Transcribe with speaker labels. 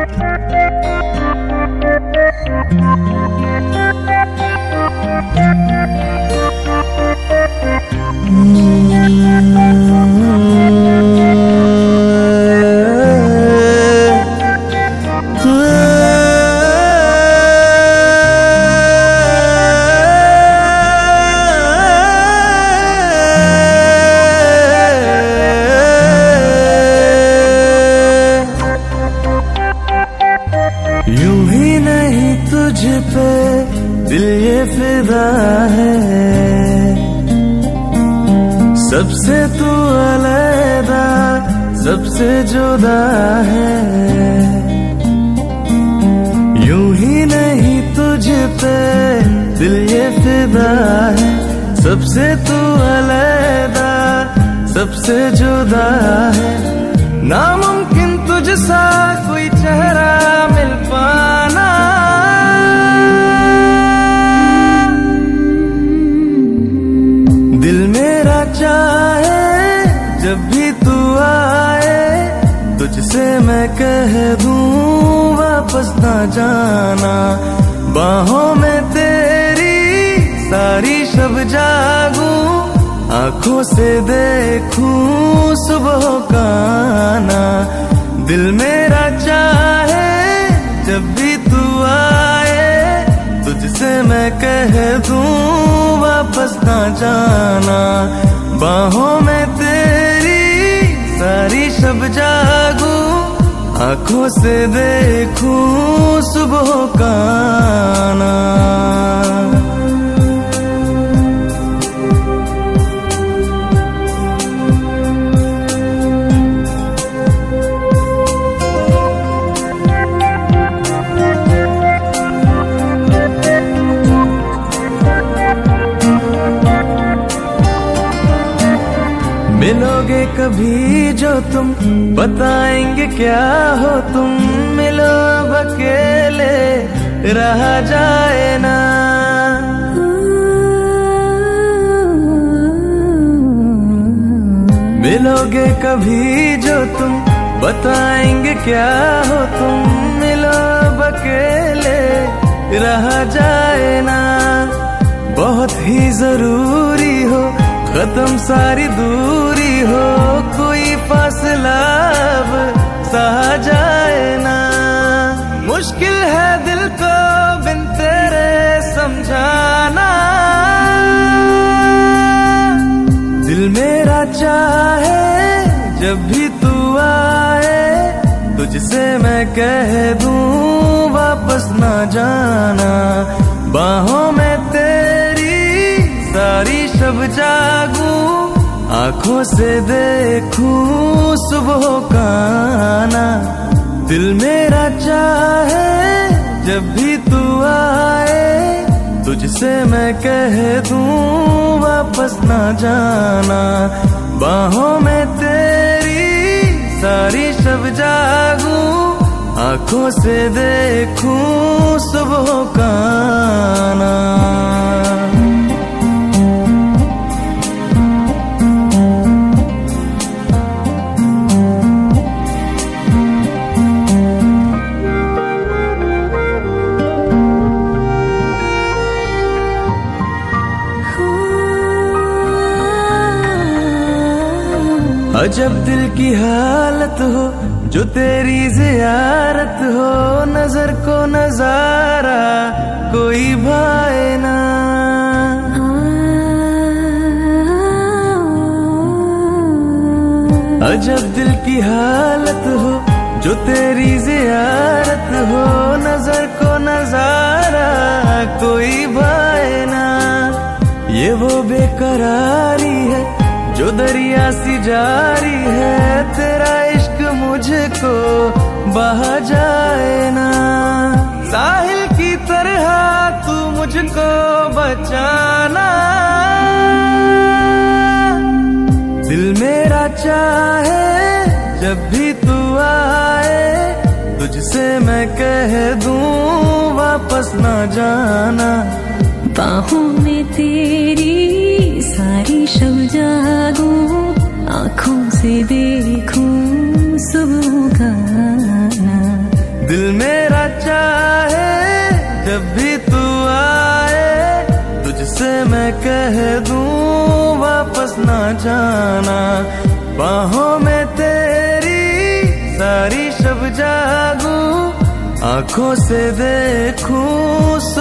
Speaker 1: यूं ही नहीं तुझ पे दिल ये फिदा है, सबसे तू अलग सबसे जुदा है। यूं ही नहीं तुझ पे दिल ये फिदा है, सबसे तू अलग सबसे जुदा है। नामुमकिन तुझसा कोई चेहरा मिल पाना, दिल मेरा चाहे जब भी तू आए, तुझसे मैं कह दूं वापस ना जाना। बाहों में तेरी सारी शब जागूं, आंखों से देखूं सुबह का आना। दिल मेरा चाहे जब भी तू आए, तुझसे मैं कह दूं वापस ना जाना। बाहों में तेरी सारी शब जागूं, आंखों से देखूं सुबह का आना। मिलोगे कभी जो तुम, बताएंगे क्या हो तुम। मिलो अब अकेले रहा जाए ना, मिलोगे कभी जो तुम, बताएंगे क्या हो तुम। मिलो अब अकेले रहा जाए ना, बहुत ही जरूरी हो खत्म सारी दूरी हो, कोई फासला अब सहा जाए ना। मुश्किल है दिल को बिन तेरे समझाना, दिल मेरा चाहे जब भी तू आए, तुझसे मैं कह दूं वापस ना जाना। बाहों में तेरी सारी शब जागूं, आंखों से देखूं सुबह का आना। दिल मेरा चाहे जब भी तू आए, तुझसे मैं कह दूं वापस ना जाना। बाहों में तेरी सारी शब जागूं, आंखों से देखूं सुबह का आना। अजब दिल की हालत हो जो तेरी ज़ियारत हो, नजर को नजारा कोई भाए ना। अजब दिल की हालत हो जो तेरी ज़ियारत हो, नजर को नजारा कोई भाए ना। ये वो बेकरारी है जो दरिया सी जारी है, तेरा इश्क मुझको बहा जाए ना। साहिल की तरह तू मुझको बचाना, दिल मेरा चाहे जब भी तू आए, तुझसे मैं कह दूं वापस ना जाना।
Speaker 2: बाहों में तेरी सारी शब जागूं, आँखों से देखूं सुबह का आना।
Speaker 1: दिल से मैं कह दूं वापस ना जाना, बाहों में तेरी सारी शब जागूं, आंखों से देखूं